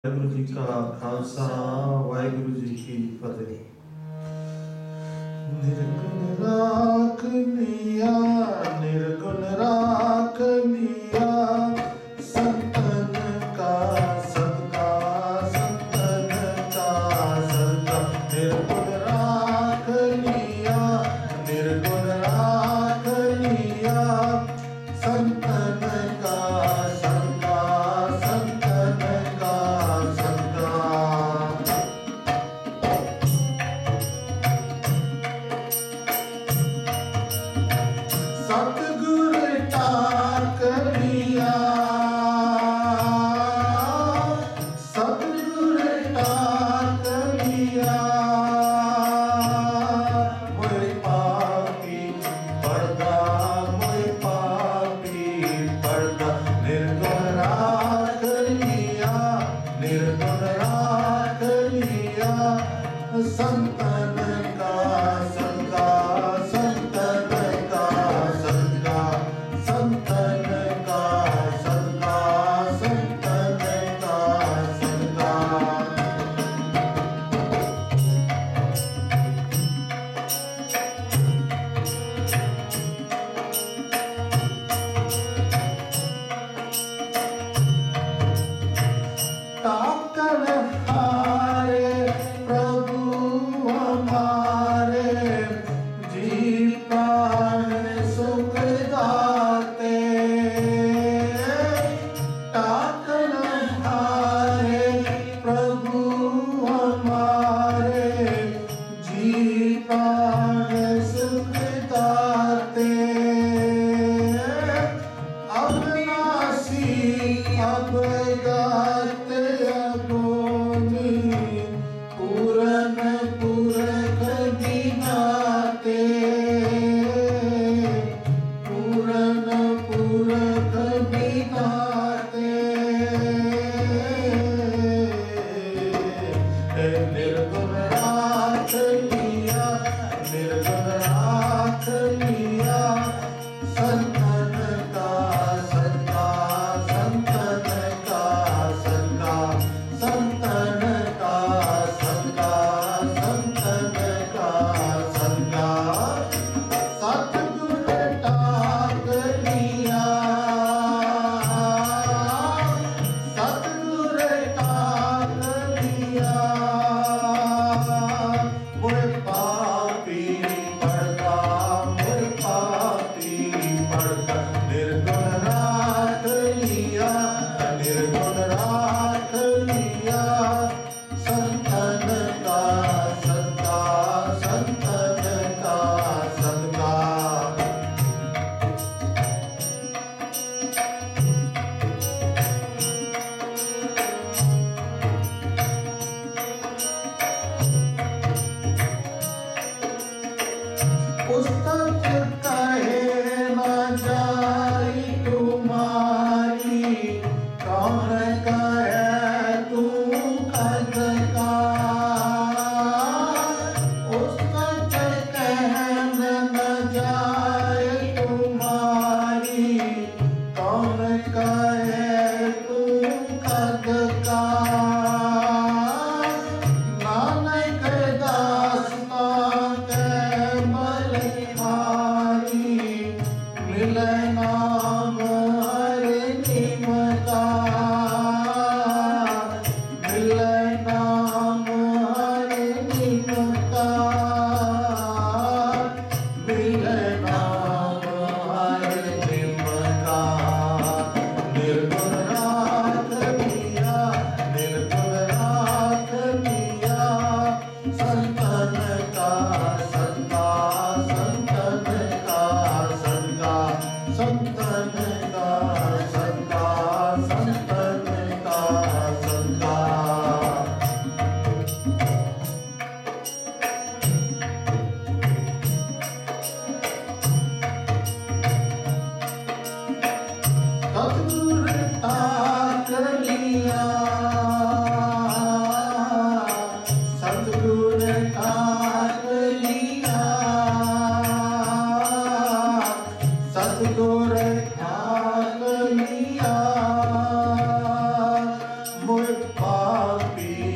वाहिगुरु जी का खालसा वाहिगुरु जी की फतेह। निर्गुण राख लिया, निर्गुण राख लिया, संतन का सदका, संतन का सदका। निर्गुण राख लिया, निर्गुण राख लिया, संतन का सदका, संतन का सदका। सतगुर टाक लिया, सतगुर टाक लिया, मोए पापी पर्दा, मोए पापी पर्दा। निर्गुण राख लिया, निर्गुण राख लिया, संतन का सदका, संतन का सदका, संतन का सदका, संतन का सदका। ताकन हारे प्रभु हमारे, जी प्राण सुख दाते। ताकन हारे प्रभु हमारे, जी प्राण सुख दाते। अविनाशी अब गात अगोनी, पूरन पुरख बिनाते, पूरन पुरख बिनाते। निर्गुण राख लिया, निर्गुण राख लिया, संतन का सदका, संतन का सदका, संतन का सदका, संतन का सदका। सतगुर टाक लिया, सतगुर टाक लिया, मोए पापी पर्दा, मोए पापी पर्दा। निर्गुण राख लिया, निर्गुण राख लिया, संतन का सदका, संतन का सदका। पुस्तक कहे न जाई तुम्हारी, कौन कहे तू कद का। पुस्तक कहे न जाए तुम्हारी, कौन कहे तू कद का। नानक दासता के बलिहारी, मिले नाम हरि निमता, मिले नाम हरि निमता, मिले नाम हरि निमता। निर्गुण राख लिया, निर्गुण पापी